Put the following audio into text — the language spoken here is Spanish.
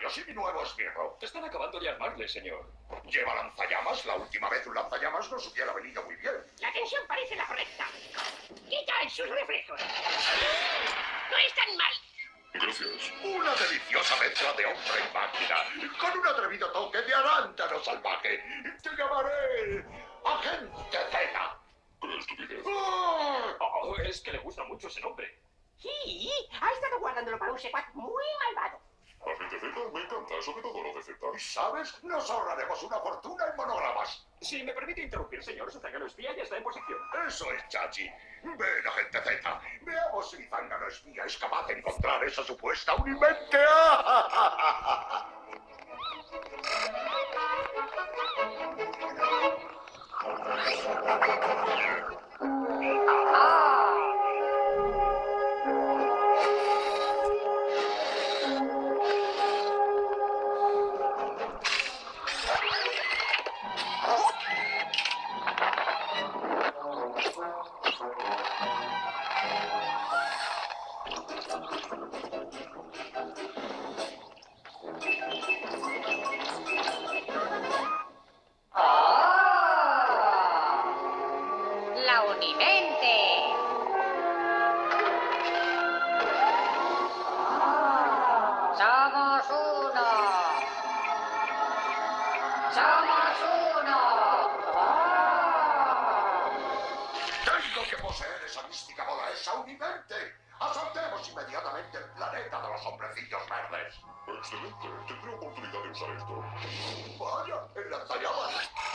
buenos y mi nuevo esbirro. Están acabando de armarle, señor. ¿Lleva lanzallamas? La última vez un lanzallamas nos hubiera venido muy bien. La tensión parece la correcta. ¿Qué tal sus reflejos? No es tan mal. Gracias. Una deliciosa mezcla de hombre y máquina, con un atrevido toque de arándano salvaje. Te llamaré Agente Z. ¡Qué estupidez! ¡Ah! Oh, es que le gusta mucho ese nombre. Sí, ha estado guardándolo para un secuaz muy malvado. Agente Z, me encanta, sobre todo lo de Z. ¿Sabes? Nos ahorraremos una fortuna en monogramas. Si me permite interrumpir, señor, su zángano espía ya está en posición. Eso es, chachi. Ven, Agente Z. Veamos si mi zángano espía es capaz de encontrar esa supuesta unimente. La unimente. Somos uno. Somos uno. Tengo que poseer esa mística bola, esa unimente. Asaltemos inmediatamente el planeta de los hombrecillos verdes. Excelente. Tendré oportunidad de usar esto. Vaya, el lanzallamas.